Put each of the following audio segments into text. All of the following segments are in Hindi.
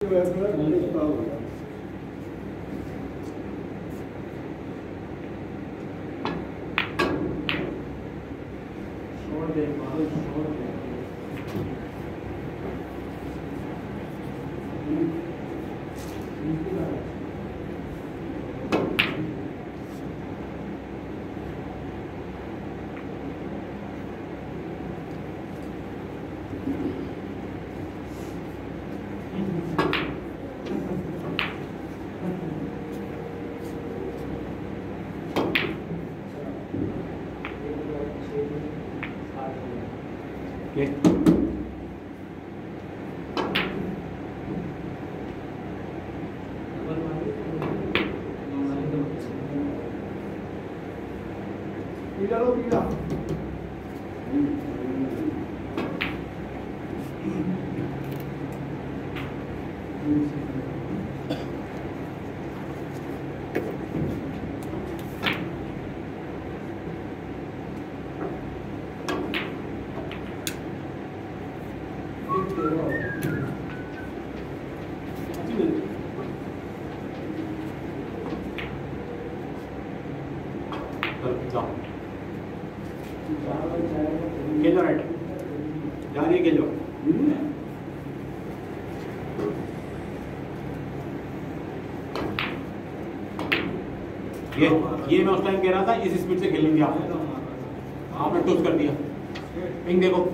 ये मैं उस टाइम कह रहा था इस स्पीड से खेलेंगे आप। आपने टूस कर दिया। पिंग देखो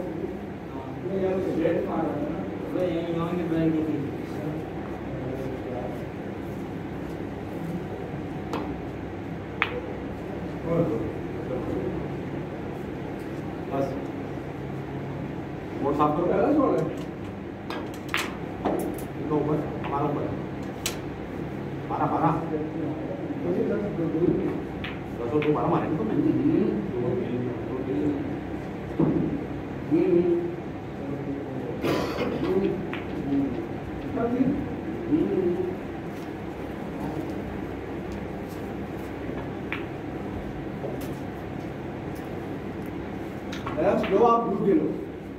बस बोर्ड साफ करो। ऊपर हमारा ऊपर 12 दसों तो 12 मारे तो लो आप ब्लू के लो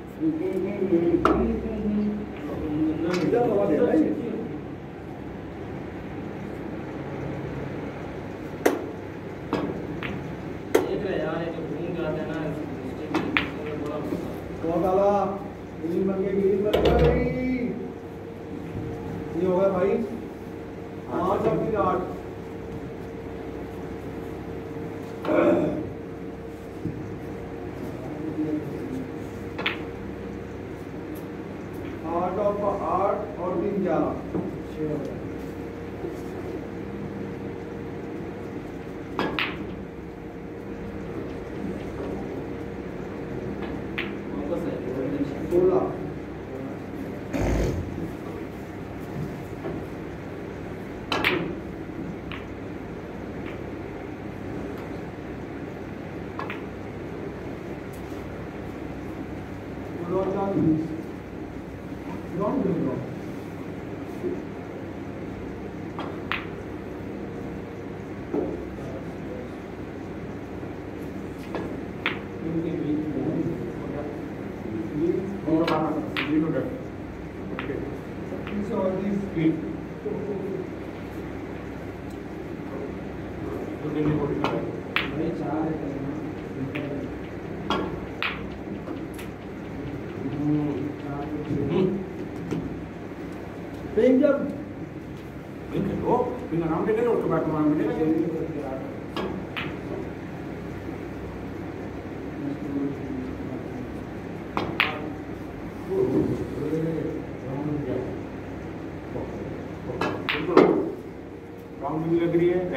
ये होगा भाई 8 और 3 8 8 और 3 11 16 लग रही है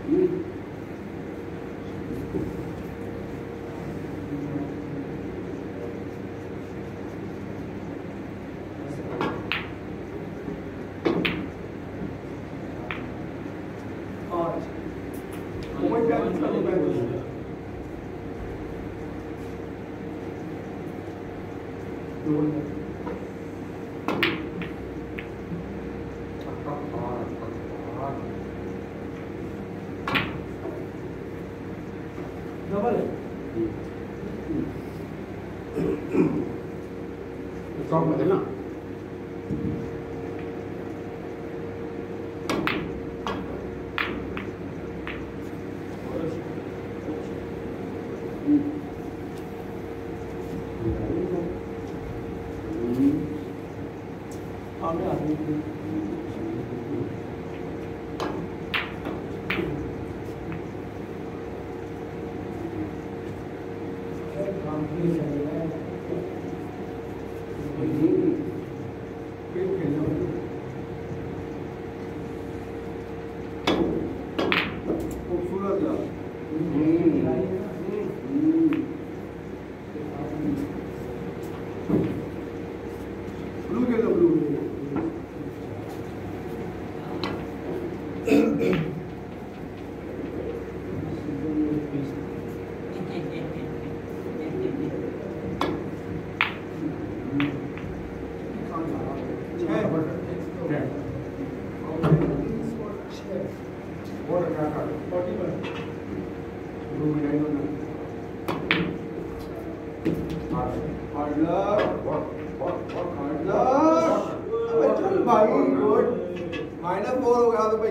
स्टॉक में देना खूबसूरत यार ब्लू के लो ब्लू भाई गुड -4 हो गया तो भाई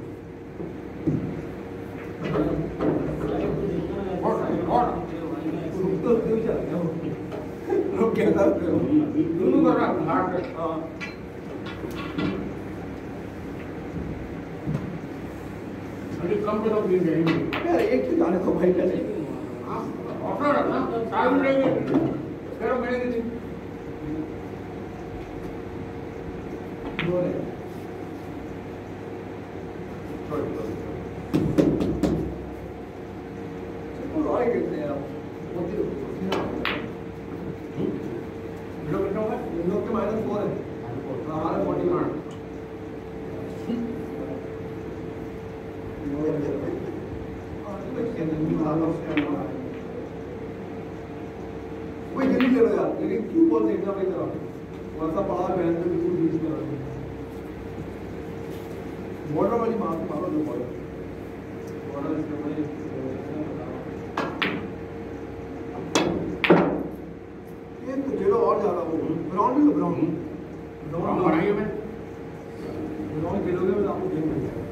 क्या था दोनों कर रहा हां अरे कम पे तो दिन जाएंगे यार एक ही जाने तो भाई पहले ऑफर रखना टाइम लेंगे फिर मैंने दी वही जल्दी ले लो यार लेकिन क्यों बॉल देखना भाई जरा वैसा पड़ा है तो बिल्कुल बीच में रखो बॉर्डर वाली मारो दो बॉर्डर इसके भाई ये तो चलो और ज्यादा वो ग्राउंड लो ग्राउंड बनाइए मैं ग्राउंड खेलोगे तो आपको गेम मिल जाएगा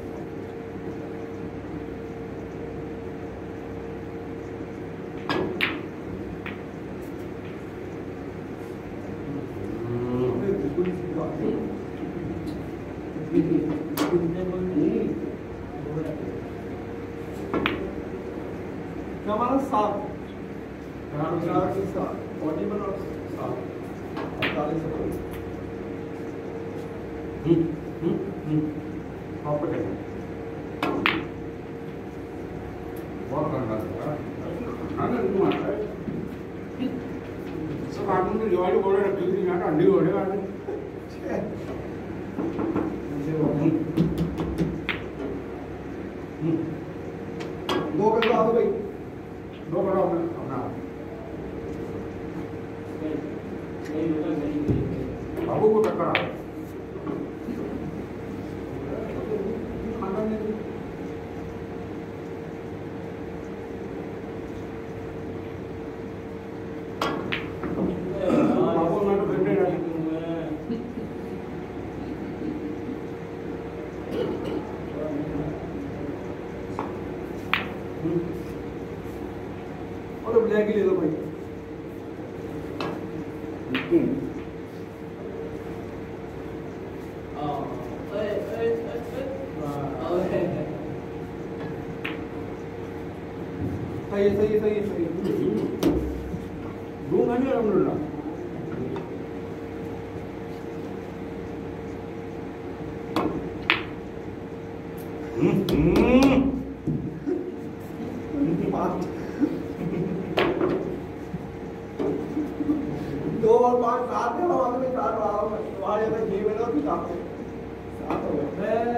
हमारा 7 40 बना 7 48 प्रॉपर करना बहुत करना है खाना नहीं आता है सब आदमी ने जवाई बोले रखी थी ना अंडी बोले वाले दो कर दो भाई दो करो अपना बाबू को टक्कर आओ बाबू मैं तो फिर रहा और ब्लैक ही ले लो भाई सही दूंगा नहीं अलहमदुलिल्लाह दो और 5 7 है वाले में 4 आ रहा हूं तुम्हारे में 6 में ना तो 7 हो गए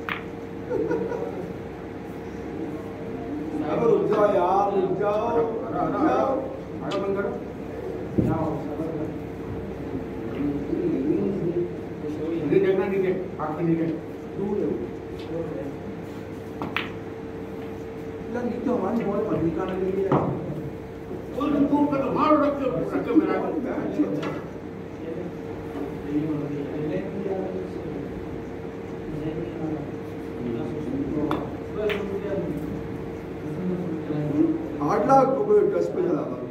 अब रुक जाओ यार रुक जाओ आगे बंद करो नीचे देखना नीचे आँख के नीचे दूर है नीचे हमारी बॉल पर निकालने के लिए दूर कर मारो रख के मेरा आठ लाख रुपए टच पे चला था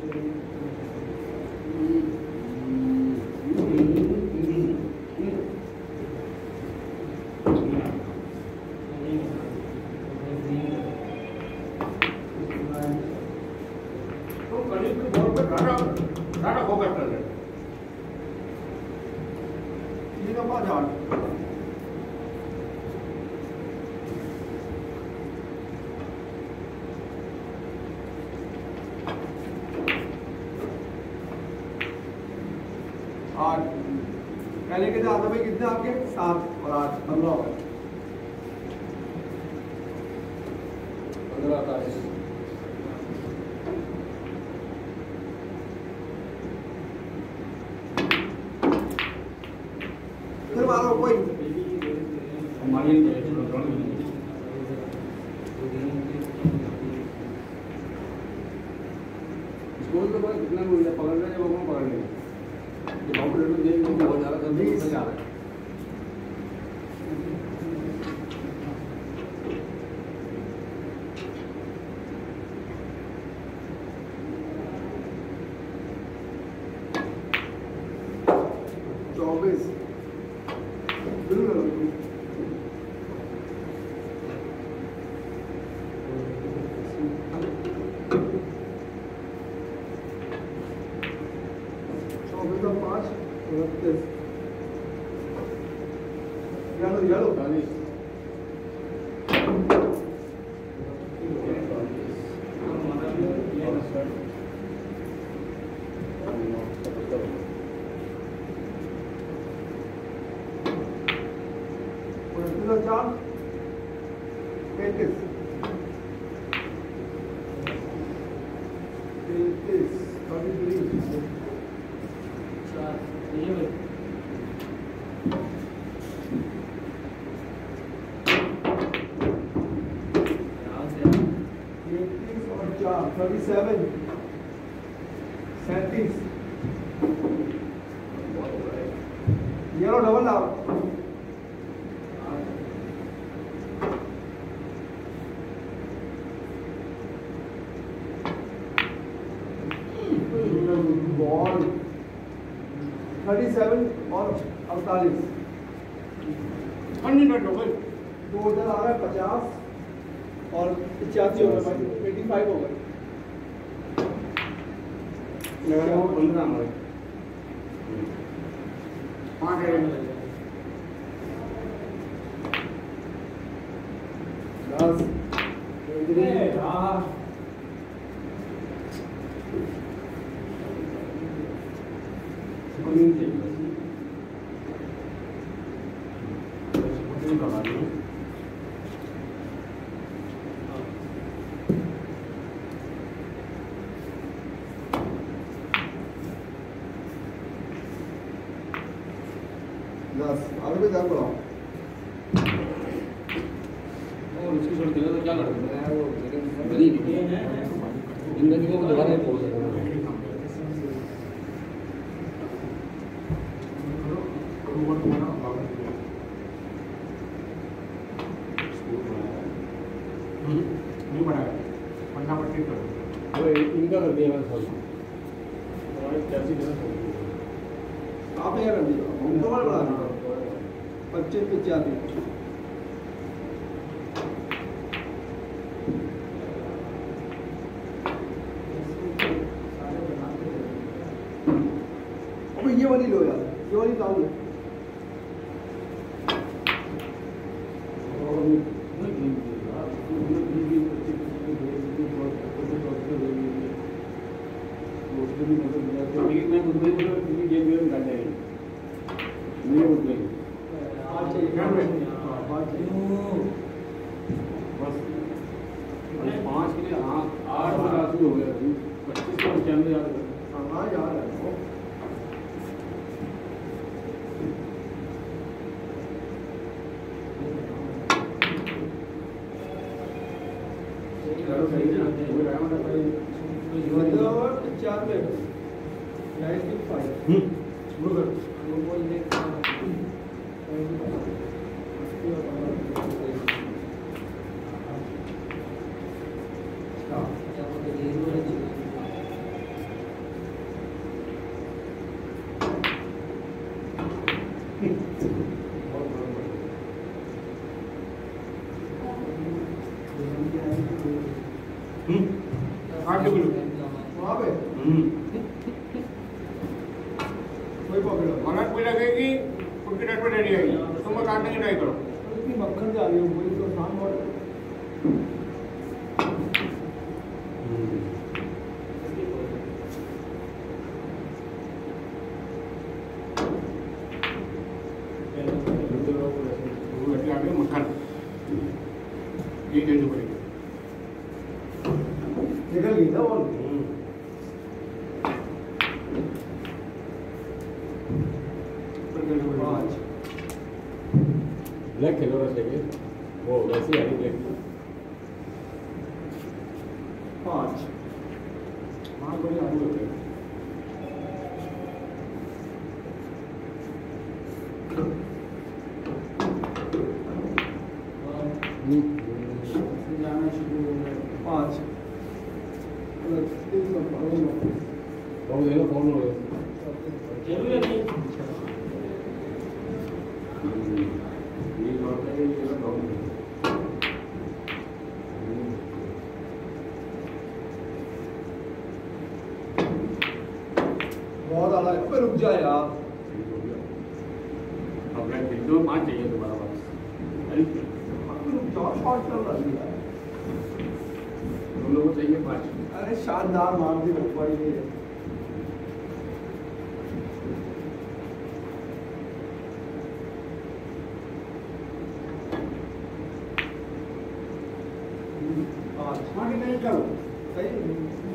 आठ पहले के आधा भाई कितने आपके 7 और 8 15 हो गए 15 28 फिर मारो कोई हमारी स्कूल तो भाई कितना मिल पकड़ रहे हैं वो पकड़ लेंगे कॉम्पिटेटिव गेम में बहुत ज़्यादा जल्दी मजा आ रहा है Yellow. John, 33. और 37 37 येलो डबल आउट बॉल 37 और 48 दो उधर आ रहा है 50 और 85 हो गए 85 हो गए 15 हमारे 5 है 10 आगे भी ध्यान बढ़ाओ और उसकी छोड़ दिया तो क्या करते हैं वो जिंदगी को दोबारा नहीं पहुंच सकता नहीं बढ़ा पन्ना पट्टी कर वो इनका कर दिया मैंने सॉरी कैसी आप यहाँ कर दिया हम तो बढ़ा दिया 25 85 अब ये वाली लो यार ये वाली डाउन है काफी हो गया 2595 याद है। हाँ याद है वो। चलो सही है ना, वो डायमंड है भाई। मतलब 95 95 वो कर। वो बोल दे आठ किलो वहाँ पे कोई पकड़ो मगज भी लगेगी, उनकी डेट पे रेडी आएगी, तुम काटने की ट्राई करो। इतनी मक्खन जा रही हो पूरी तो शाम और मक्खन ये देनी पड़ेगी। निकल गई ना बॉल ब्लैक खेलो ना चाहिए वो वैसे ही ब्लैक 5 हाँ बड़े आलू होते हैं। जाना शुरू हो गया 5 बहुत देर फोन हो गया जरूरी नहीं ये बात है ये बहुत आला है अबे रुक जा यार अब मैं दो 5 चाहिए तुम्हारा पास अबे रुक जाओ शॉट चल रहा है तुम लोगों को चाहिए 5। अरे शानदार मार दी ऊपर ही है हाँ नहीं करो सही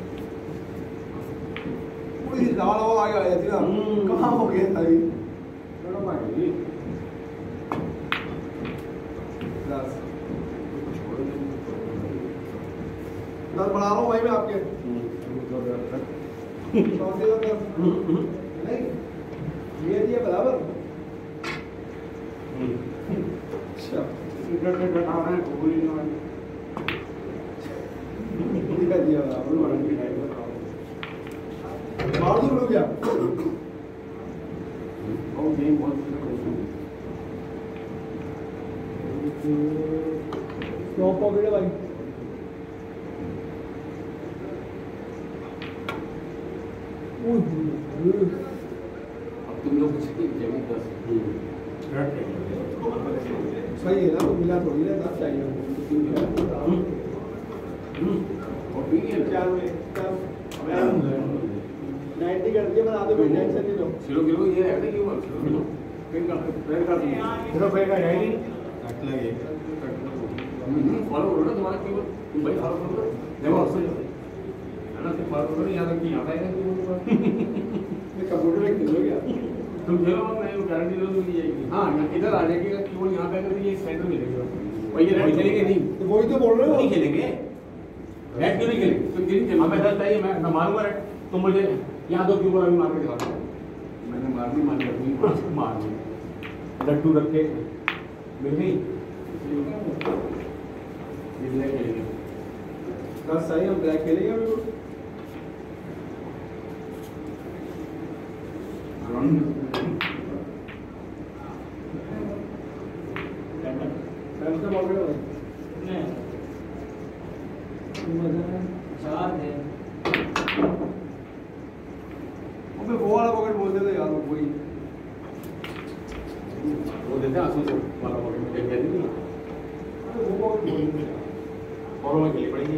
पूरी लाल वो आ गया थी ना कहाँ हो गया था ये चलो भाई 10 बढ़ा रहा हूँ भाई मैं आपके चौथे का नहीं ये दिया बराबर अच्छा दिया बराबर मार दूँ रुक गया क्यों पकड़े भाई अब तुम लोग जमीन 10 सही है ना तो मिला थोड़ी ना 10 चाहिए और भी है क्या हुए 90 कर दिया बना दो कोई टेंशन नहीं लो किलो ये है ना कि वो किलो पेन का किलो पे का है नहीं कट लगे फॉलो करो ना तुम्हारा केवल तुम भाई फॉलो करो देखो असली है ना तुम फॉलो करो याद रखिए यहाँ आएगा कि मैं कंप्यूटर में खेलो क्या तुम खेलो मत मैं गारंटी दो मिल जाएगी हाँ इधर आ जाएगी केवल यहाँ पे अगर ये सेंटर मिलेगा वही रेड खेलेंगे नहीं तो वही तो बोल रहे हो नहीं खेलेंगे रेड क्यों नहीं खेलेंगे तुम ग्रीन खेलो हमें ऐसा चाहिए मैं मारूंगा रेड तुम मुझे यहाँ दो क्यों अभी मार के दिखा मैंने मारनी अपनी मारनी लड्डू रख के मिल गई खेलेंगे बस सही हम ब्लैक खेलेंगे अभी पैंसठ पकड़े भाई चार है अबे वो वाला पकड़ बोलते थे यार वही वो देते हैं आंसू से वाला पॉकेट में कहते नहीं अरे वो पकड़ बोलते थे और में खेली पड़ेगी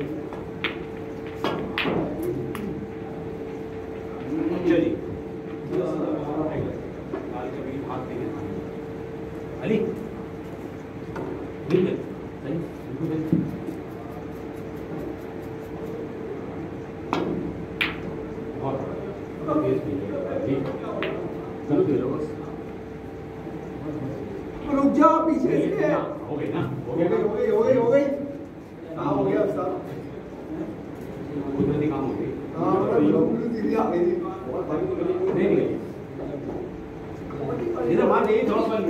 चलिए अली पीछे से हो गई ना, हो गई हाँ हो गया उस्ताद कुदरती काम हो गई। हाँ सीधी आ गई थी नहीं इधर मार नहीं क्रॉस वाली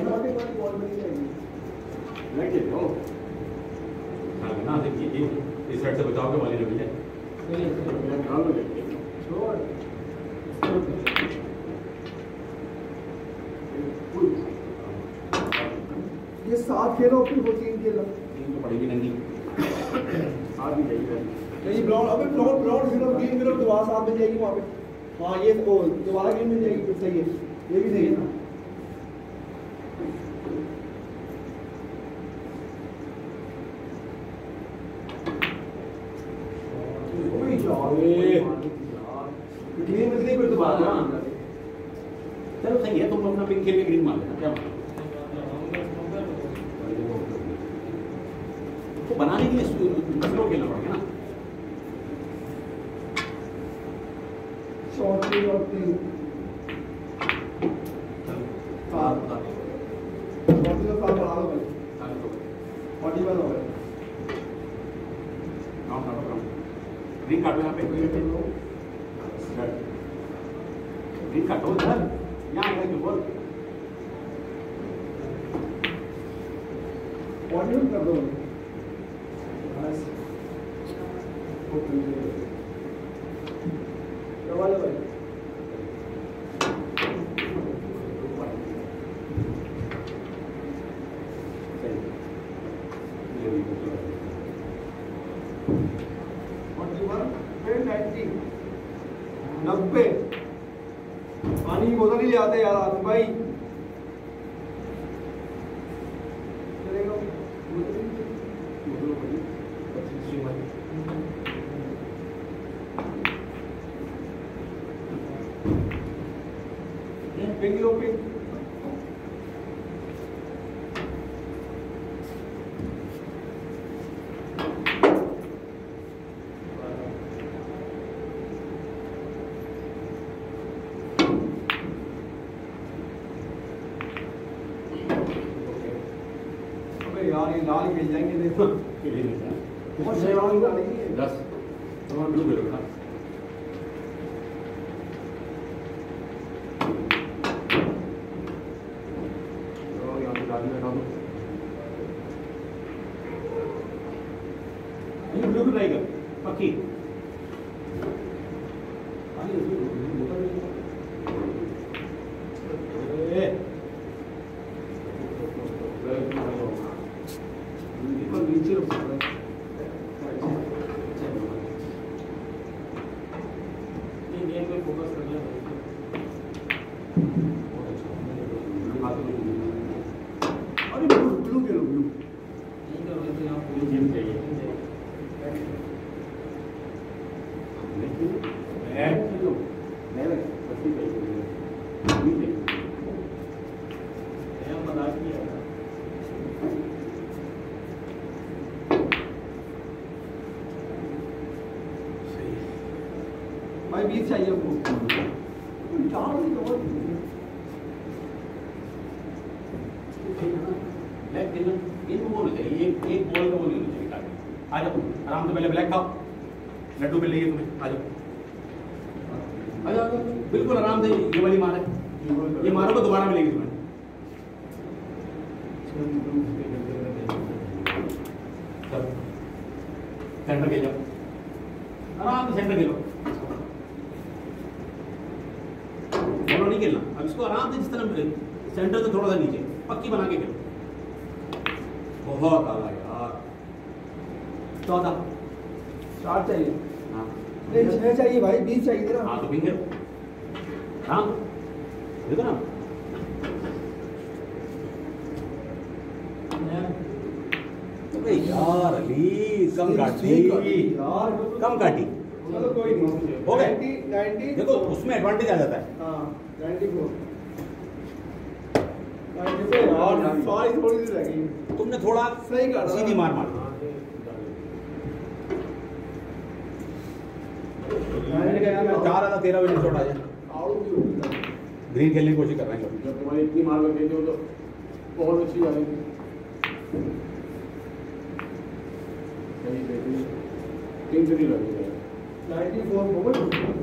लग गई हो ना, देखिए इस साइड से बचाव के वाली लगी है छोड़ ये 7 खेलो फिर वो 3 खेलो तो पड़ेगी नंगी साथ भी जाएगी नहीं ब्राउन अबे ब्राउन सिर्फ ग्रीन कलर दोबारा साथ में जाएगी वहाँ पे हाँ ये वो दोबारा ग्रीन में जाएगी फिर सही है ये भी सही है ना ग्रीन में नहीं फिर दोबारा चलो सही है, तुम अपना पिंक खेल के ग्रीन मार लेना, क्या तो बनाने के लिए स्लो खेलना पड़ेगा ना। शॉर्ट और 3 शॉर्ट तो काम बढ़ा दो भाई 41 हो गए ग्रीन काटो यहाँ पे, ग्रीन काटो इधर, यहाँ आएगा क्यों बोल 41 कर दो दबा लो भाई नब्बे पानी की बोतल ही ले आते यार आदमी भाई पिंक लो पिंक यार ये लाल खेल जाएंगे देखो बहुत शेरवानी डालेंगे 10 तो ब्लू करो ना और यहाँ पे डालने लगा दो ये ब्लू ट्राई कर पक्की नीचे रख सकते हैं गेम पे फोकस कर लिया अरे ब्लू के लो ब्लू नहीं कर रहे थे आप ब्लू गेम चाहिए नहीं नहीं बस ही चाहिए नया बता दिया भाई 20 चाहिए वो चार ही तो ब्लैक खेलना ये तो बोल चाहिए एक बॉल का बोल नहीं चाहिए आ जाओ आराम से पहले ब्लैक खाओ लड्डू पे लेंगे तुम्हें आ जाओ बिल्कुल आराम से ये वाली मार है ये मारो तो दोबारा मिलेगी तुम्हें सेंटर खेल जाओ आराम से सेंटर खेलो दोनों नहीं खेलना अब इसको आराम से जिस तरह सेंटर से थोड़ा सा नीचे पक्की बना के खेलो बहुत आला यार 14 4 चाहिए हाँ नहीं 6 चाहिए भाई 20 चाहिए ना हाँ तो पिंग हाँ देखो ना अरे यार अली कम काटी यार कम काटी चलो कोई नहीं हो गए 90 देखो उसमें एडवांटेज आ जाता है हाँ 94 और सॉरी थोड़ी सी लगी तुमने थोड़ा सही कर सीधी मार मार मैंने कहा मैं 4,13 बजे छोड़ा जाए ग्रीन खेलने की कोशिश कर रहे हैं जब तुम्हारी इतनी मार लग गई तो बहुत अच्छी आ रही सही सही 3 लगेगा 94 मोमेंट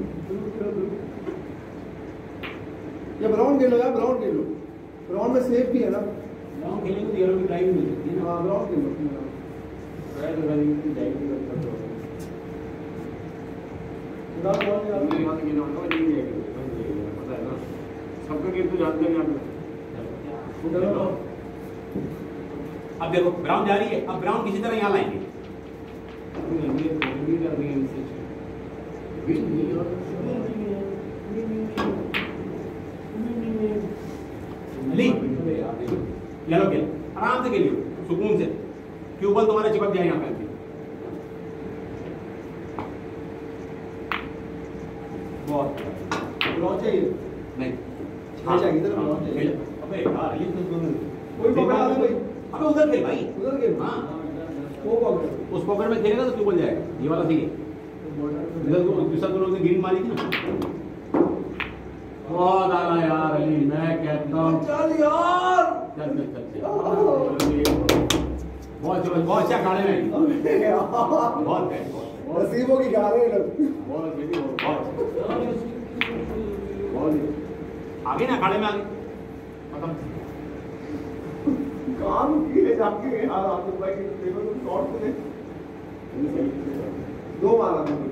ये ब्राउन खेलो यार, ब्राउन खेलो, ब्राउन में सेफ भी है ना। ब्राउन खेलेंगे तो येलो की ड्राइव मिल सकती है ना। हाँ ब्राउन खेलो, ट्राई लगा देंगे कि ड्राइव भी कर सकते हो। पूरा बॉल यार ये बात ये ना होता है नहीं है पता है ना सबका गेम तो जानते हैं आप। चलो अब देखो ब्राउन जा रही है, अब ब्राउन किसी तरह यहाँ लाएंगे। येलो खेल आराम से खेलियो सुकून से, ट्यूबल तुम्हारे चिपक जाए यहाँ पे। बहुत ब्राउन चाहिए नहीं हाँ चाहिए इधर ब्राउन चाहिए। अबे यार ये तो कोई पकड़ा दे भाई, अबे उधर खेल भाई, उधर खेल। हाँ वो पकड़ उस पॉकेट में खेलेगा तो ट्यूबल जाएगा। ये वाला सही है। इधर दूसरा तो लोग ने ग्रीन मारी थी ना। बहुत आना यार अली, मैं कहता हूँ चल यार चल चल चल चल। बहुत जबरदस्त, बहुत अच्छा अखाड़े में बहुत है। नसीबों की गा रहे हैं लोग। आगे ना अखाड़े में आगे खत्म। काम किए जाके यार आप लोग भाई देखो तो शॉट तो देख, 2 मारा तुमने।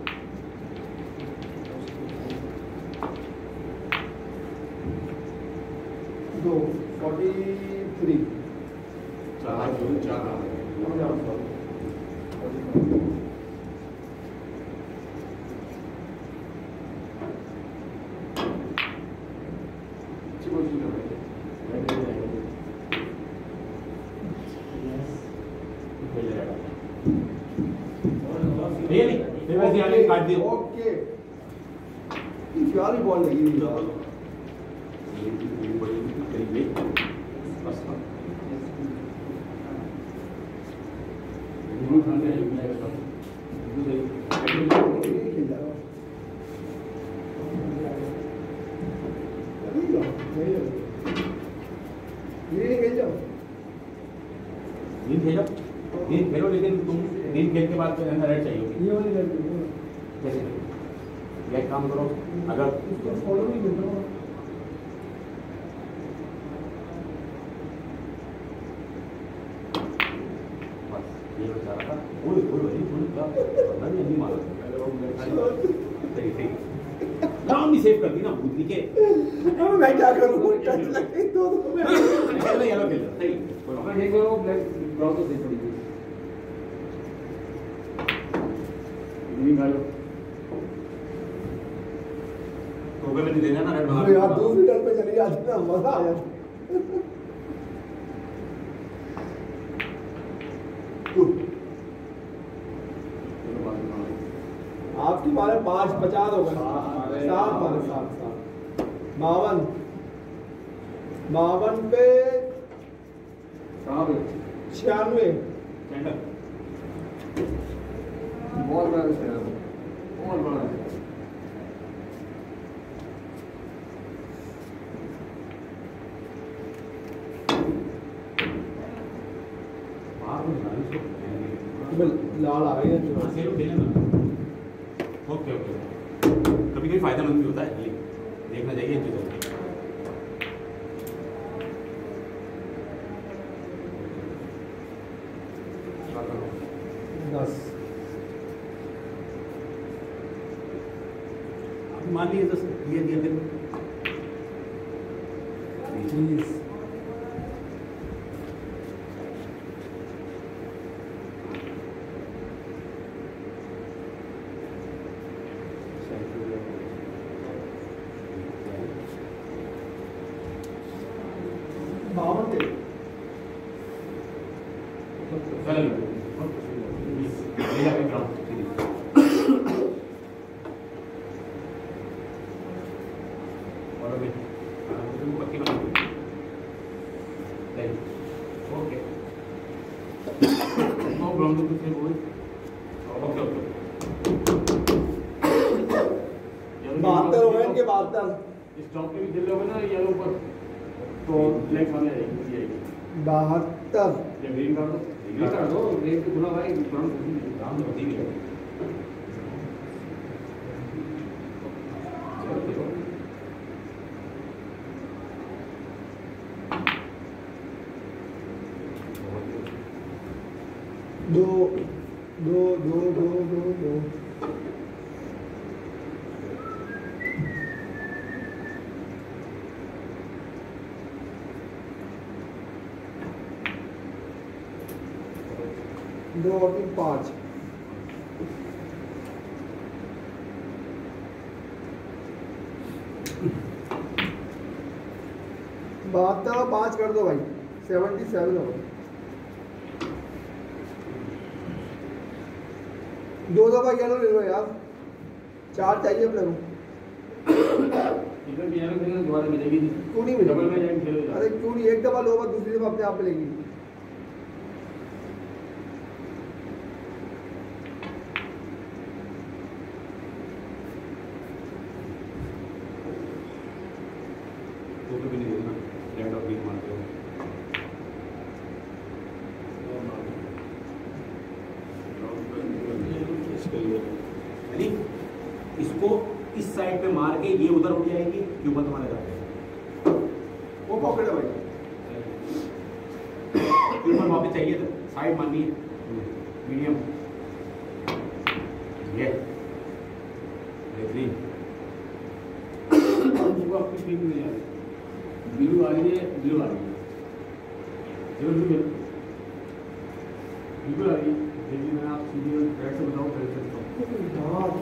दो 43 चार काट दिया। ओके प्यारी बॉल लगी हुई है। नींद खेलो लेकिन तुम नींद खेल के बाद रेड चाहिए होगी। ये वाली रेड कैसे एक काम करो, अगर उसको फॉलो नहीं मिल रहा बस ये बचा रहा था। फुल फुल क्या पता नहीं मारा। सही सही नाम भी सेव कर दी ना बुद्धि के। अब मैं क्या करूं, टच लगे तो चलो येलो खेल सही। अपना देख लो ब्लैक ब्राउन तो सही पड़ी थी। ग्रीन डालो तो में नहीं देना ना रेड बाहर। यार दूसरी टर्न पे चली जाती ना, मजा आ जाता। आपकी मारे 5-50 हो गए। 7 मारे 7 52 पे 96। सेंटर बहुत बड़ा है, बहुत बड़ा है। लाल आ गई है। ओके ओके कभी कभी फायदेमंद भी होता है, ये देखना चाहिए इन चीज़ों को। मान लीजिए 10 दिया दिया फिर 20 52 थे। बहत्तर हो गए इनके 72। इस टॉप पे भी खेल रहे हो ना येलो पर तो ब्लैक सामने आएगी 72 ग्रीन कर दो ग्रीन को बुला भाई तुरंत काम तो होती भी है। दो दो दो दो दो दो दो और तीन 5 72 और 5 कर दो भाई 77 हो गए। 2 दफा येलो ले लो यार 4 चाहिए अपने को। इधर भी येलो खेलने दोबारा मिलेगी क्यों नहीं मिलेगी? डबल में जाएंगे खेलो। अरे क्यों नहीं, एक दफा लो दूसरी दफा अपने आप मिलेगी। फोटो भी नहीं देखना, रेड और ग्रीन मारते हो। यानी इसको इस साइड पे मार के ये उधर उठ जाएगी, ये ऊपर तुम्हारे जाएगा। वो पॉकेट है भाई। ऊपर वापस चाहिए तो साइड मारनी है, मीडियम। ये बेहतरीन। वो आपकी ठीक नहीं आ रही, ब्लू आ रही है, ब्लू आ रही है, बिल्कुल आ रही है। देखिए मैं आप सीधे रेड से बताऊँ फिर सकता हूँ।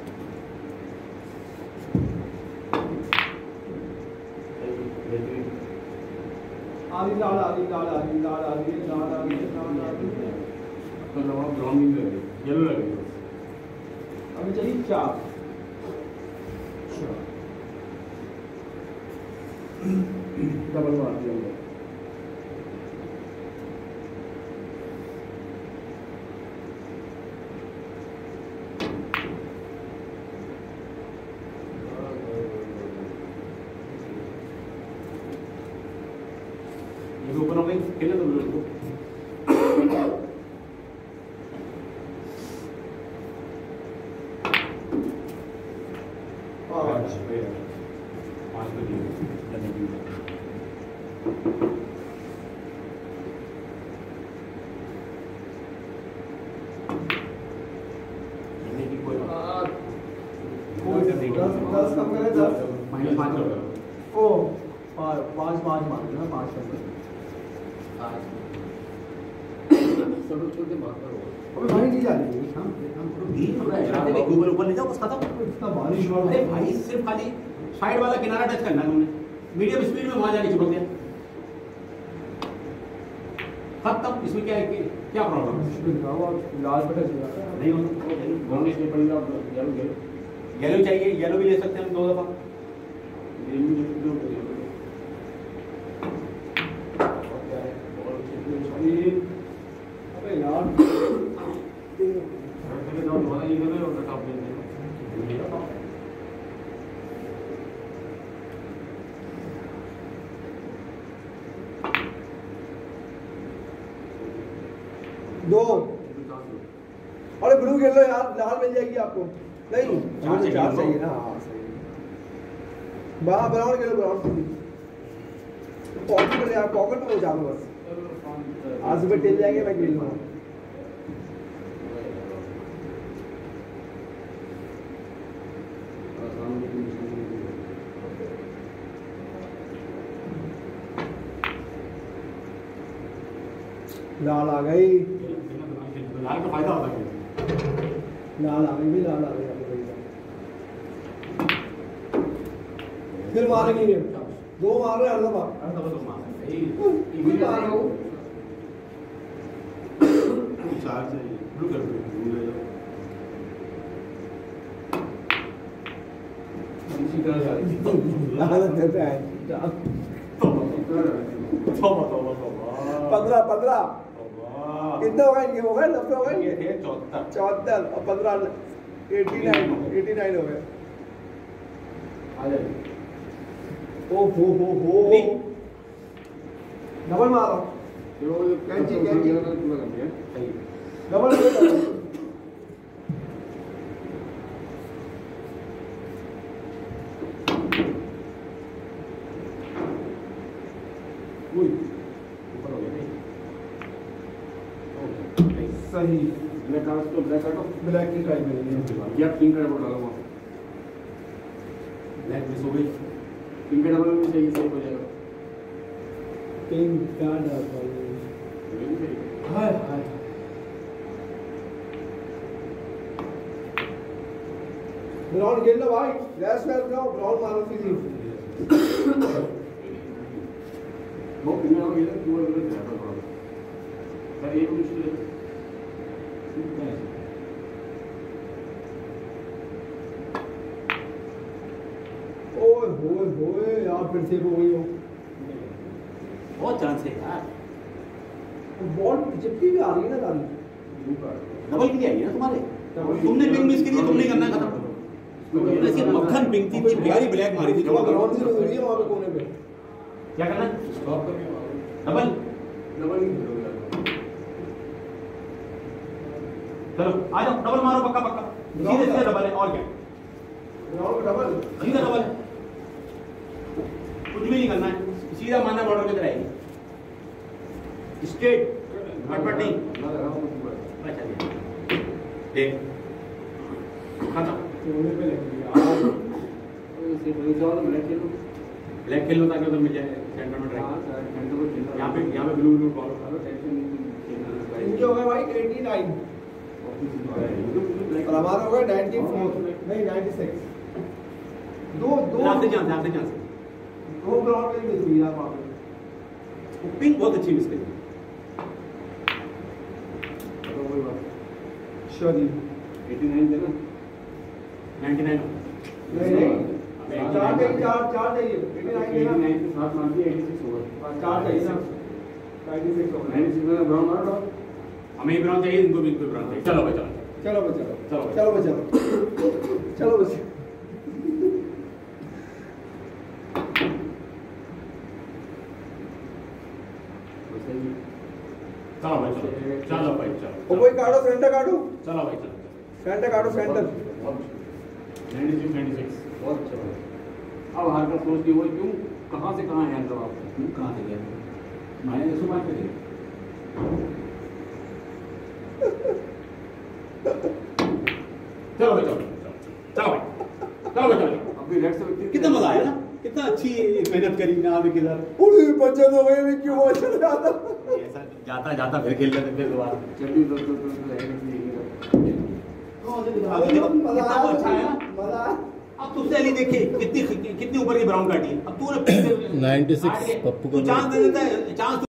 आधी लाल आधी लाल आधी लाल आधी लाल आधी लाल आधी। तो जवाब ब्राउन नहीं लगे, येलो लगे। अभी चाहिए 4। डबल मार दिया हमने। ये भी ऊपर हो गई, खेलने दो लोगों को। दस कम करे 10 -5 होगा। ओ 5 मार देना 5 कर। सब छोड़ के बात करो। अबे भाई नहीं जाती ऊपर ले जाओ, बस खत्म। इतना बारिश हुआ। अरे भाई सिर्फ खाली साइड वाला किनारा टच करना है तुमने, मीडियम स्पीड में वहां जाके चिपक गया, खत्म। इसमें क्या है, क्या प्रॉब्लम है? लाल पटा चाहिए नहीं होता, ब्राउन इसमें पड़ेगा, येलो येलो येलो चाहिए, येलो भी ले सकते हैं हम 2 दफा। ग्रीन भी दो येलो। और क्या है, और चाहिए। अबे यार पहले जाओ दोबारा ये करो और टॉप ले लो। दो। अरे ब्लू खेल लो यार, लाल मिल जाएगी आपको। नहीं 4 चाहिए ना। हाँ सही। ब्राउन खेलो, ब्राउन पॉकेट में यार, पॉकेट में हो जाओ बस। आज सुबह टिल जाएंगे, मैं खेल लूँगा। लाल आ गई, लाल का फायदा होता है। लाल आ गई भी, लाल आ गई। फिर मारेंगे ये 2 मार रहे हैं हर दफा। हर दफा तो मार फिर मार रहा हूँ। 4 चाहिए, ब्लू कर दो, ब्लू ले जाओ। इसी तरह जा रही है। लाल देता है। 15 कितने हो गए इनके? हो गए 90 हो गए। ये थे 74 74 और 15 89 हो गए। आ जाएगी। ओ हो डबल मारो। कैंची पूरा कैंची कर दिया सही डबल ऊपर हो गया सही ब्लैक कार्ड तो ब्लैक कार्ड ब्लैक की ट्राई करेंगे या पिंक कार्ड डालो वहाँ ब्लैक मिस हो गई पिंक का डबल में चाहिए सही हो जाएगा पिंक कार्ड हाय हाय ब्राउन खेल लो भाई गैस में बनाओ ब्राउन मारो फिजी वो पिंक का डबल क्यों है बोले जाता थोड़ा सर एक मुश्किल है ओए होए यार फिर से हो गई हो बहुत चांस है यार बॉल चिपकी भी आ रही है ना गाड़ी डबल की आई है ना तुम्हारे तुमने पिंग मिस की तुमने करना है खत्म ऐसी मक्खन पिंग थी प्यारी ब्लैक मारी थी जमा ग्राउंड से हुई है वहां पे कोने पे क्या करना है स्टॉप करके डबल डबल नहीं खेलोगे चलो आ जाओ डबल मारो पक्का पक्का सीधे सीधे डबल है और क्या ग्राउंड पे डबल सीधा डबल है कुछ भी नहीं करना है सीधा मारना बॉर्डर की तरह आएगी स्ट्रेट पट नहीं ना लगा वो अच्छा देख खत्म कोने पे लग गई यार इसे बोले जाओ ब्लैक खेलो ब्लैक खेल लो ताकि उधर मिल जाए सेंटर में हां ट्राई सर सेंटर को खेलना यहाँ पे blue blue ball hello tension नहीं इनके हो गए भाई 89 और हमारा हो गया 94 नहीं 96 दो आखिरी चांस दो ग्राउंड पे मिस हुई यार वहां पे पिंक बहुत अच्छी मिस करी तो वही बात शरी 89 देना 99 नहीं चार चाहिए 89 देना 89 के साथ मान दिया 86 होगा चार चाहिए ना 96 हो गया 96 में ब्राउन मार दो हमें ब्राउन चाहिए इनको भी ब्राउन चाहिए चलो भाई चलो चलो बच्चा चलो बच्चा चलो भाई ओ कोई काटो सेंटर काटो चलो भाई चलो सेंटर काटो सेंटर 96 96 बहुत अच्छा अब हार का सोच की वो क्यों कहाँ से कहाँ है जब आप कहाँ से गया मैंने 105 पे दिया चलो भाई चलो अपनी रेड से कितना मजा आया ना कितना अच्छी मेहनत करी ना अभी किधर पूरी बचत हो गई क्यों बचत ज्यादा ऐसा जाता जाता फिर खेल लेते फिर दोबारा चलिए तो मजा कितना अच्छा है ना मजा अब तुझसे अली देखे कितनी ऊपर की ब्राउन काटी है अब तूने 96 पप्पू को चांस दे देता है चांस